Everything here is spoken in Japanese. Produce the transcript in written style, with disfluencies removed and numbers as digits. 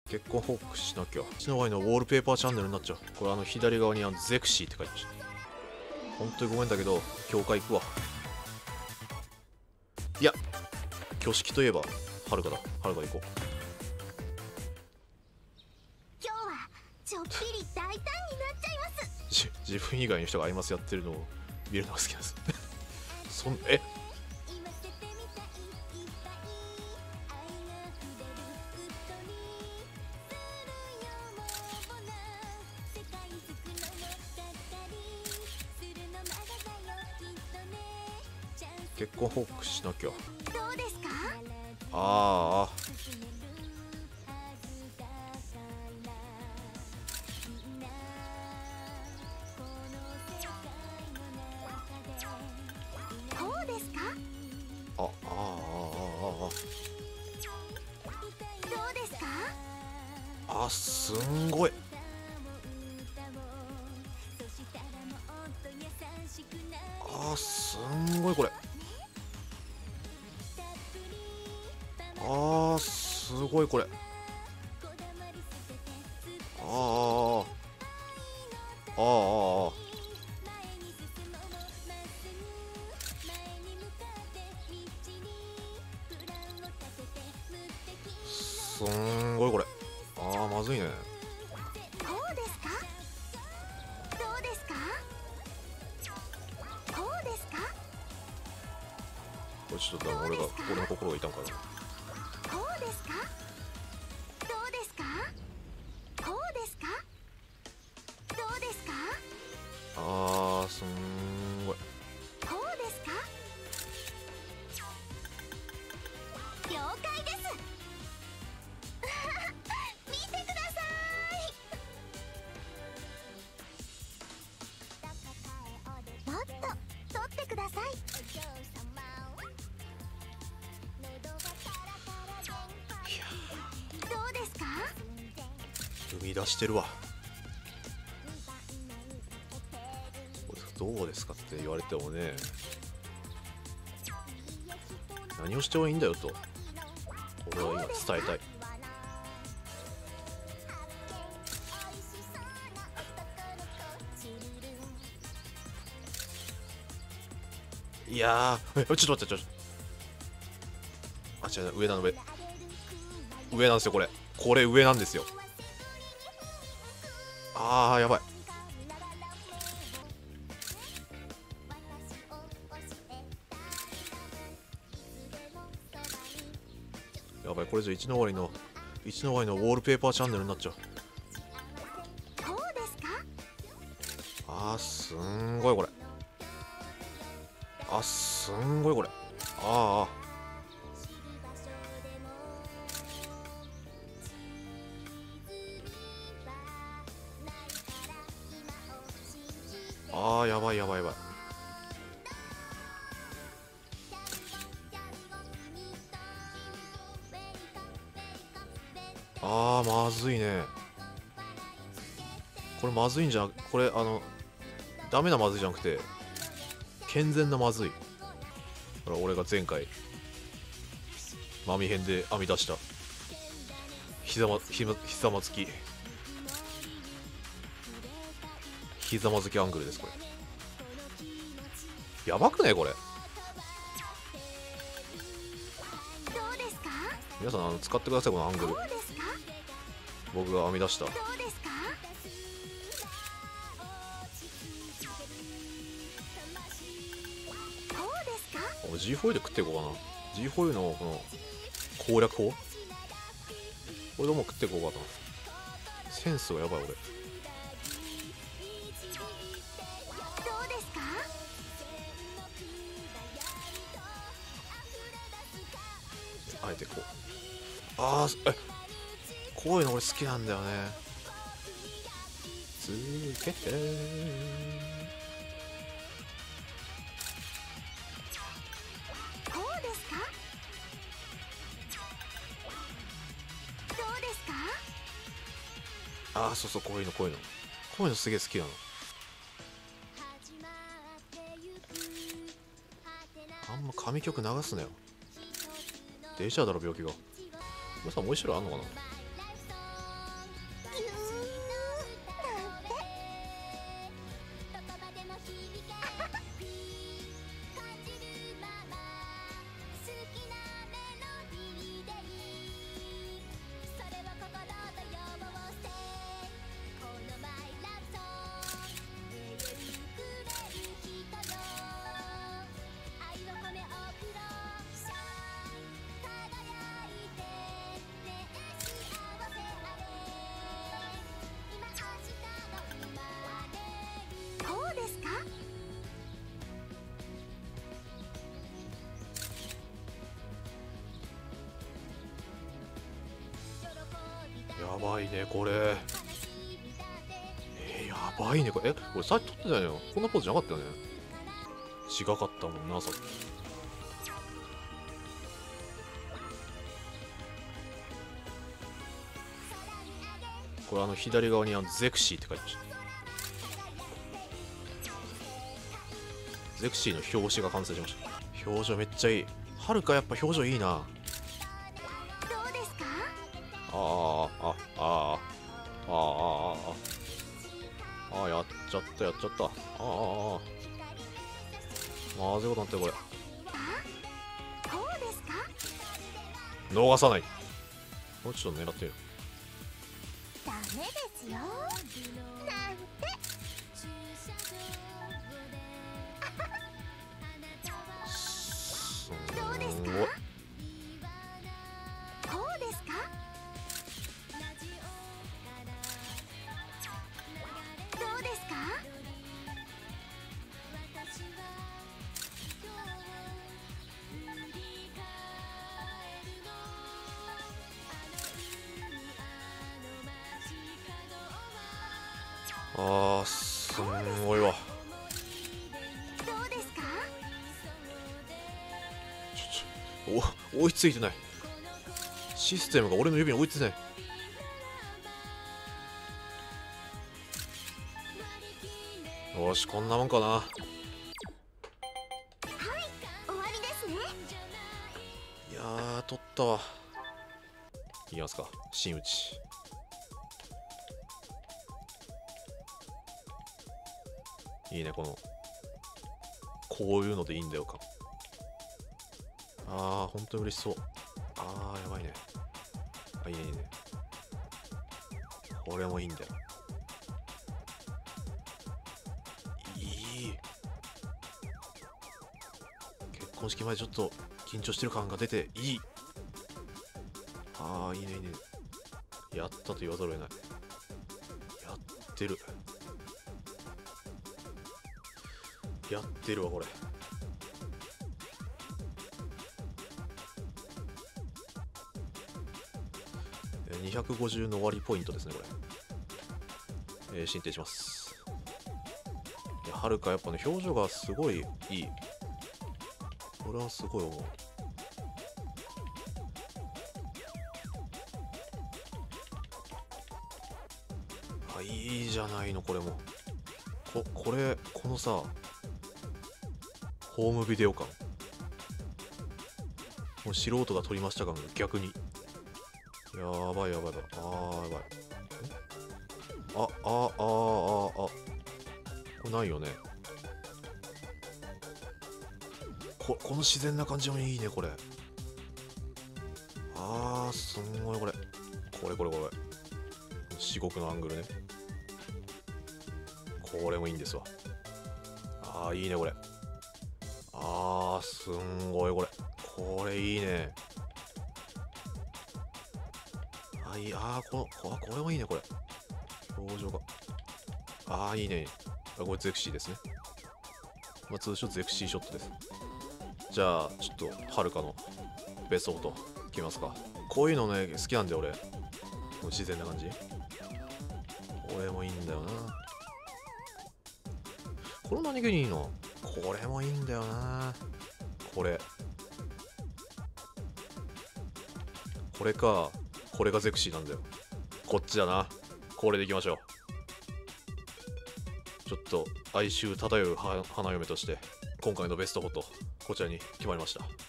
結婚報告しなきゃ。うちのワイのウォールペーパーチャンネルになっちゃう。これ左側にゼクシーって書いてました。本当にごめんだけど、教会行くわ。いや、挙式といえば、はるかだ。はるか行こう。 今日はちょっぴり大胆になっちゃいます。 自分以外の人がアイマスやってるのを見るのが好きなんです。結婚報告しなきゃ。 どうですか？ ああ。 どうですか？ どうですか？ すんごい。すんごいこれ。すごいこれ。すんごいこれ。まずいね。 どうですか？どうですか？どうですか？ これちょっと俺の心が痛むかな。 どうですか？どうですか？どうですか？どうですか？ すんごい。 どうですか？了解です。見てください。もっと撮ってください。どうですか？ 生み出してるわ。どうですかって言われてもね、何をしてもいいんだよと俺は今伝えたい。いやー、ちょっと待って、違う、上なんですよ。これ上なんですよ。やばい。やばい、これじゃ一の終わりのウォールペーパーチャンネルになっちゃう。 どうですか？ すんごいこれ。すんごいこれ。やばい。まずいね。これまずいんじゃん。これダメなまずいじゃなくて健全なまずい。ほら、俺が前回マミ編で編み出したひざまずきアングルです。これやばくねこれ。 どうですか？ 皆さん使ってください、このアングル。 どうですか？ 僕が編み出した。 どうですか？どうですか？ 俺 G ホイール食っていこうかな。G ホイールのこの攻略法、これでもう食っていこうかな。センスがやばい俺。 どうですか？ あえてこう。こういうの俺好きなんだよね。つけてどうですか？どうですか？ そうこういうのすげえ好きなの。あんま神曲流すなよ。出ちゃうだろ病気が。皆さんもう一種類あんのかな。 ばいねこれ。やばいねこれ。これさっき撮ってたよね。こんなポーズじゃなかったよね。違かったもんなさっき。これ左側にゼクシーって書いてました。ゼクシーの表紙が完成しました。表情めっちゃいい。はるかやっぱ表情いいな。 どうですか？ やっちゃったやっちゃった。まずいことなってるこれ。 こうですか？ 逃さない。もうちょっと狙ってみる。 ダメですよなんて。どうですか？こうですか？どうですか？ すんごいわ。 どうですか？ 追いついてない。システムが俺の指に追いついてない。よしこんなもんかな。 はい、終わりですね。 いやー取ったわ。いきますか真打ち。いいねこのこういうのでいいんだよか。本当に嬉しそう。やばいね。いいねいいね。これもいいんだよ。いい。結婚式前ちょっと緊張してる感が出ていい。いいねいいね。やったと言わざるを得ない。やってる。やってるわこれ。250の割りポイントですねこれ。進呈します。はるかやっぱね表情がすごいいい。これはすごい思う。いいじゃないのこれも。このさホームビデオ感、もう素人が撮りました感が逆にやばいやばいやばい。やばい。これないよね。この自然な感じもいいねこれ。すんごいこれ。至極のアングルね。これもいいんですわ。いいねこれ。すんごいこれ。これいいね。これもいいねこれ。表情が。いいね。これゼクシーですね。通称ゼクシーショットです。じゃあちょっとはるかのベストフォト決めますか。こういうのね好きなんだよ俺。自然な感じ。これもいいんだよな。これ何気にいいの。これもいいんだよな。これか。これがゼクシーなんだよ。こっちだな。これでいきましょう。ちょっと哀愁漂う花嫁として今回のベストフォトこちらに決まりました。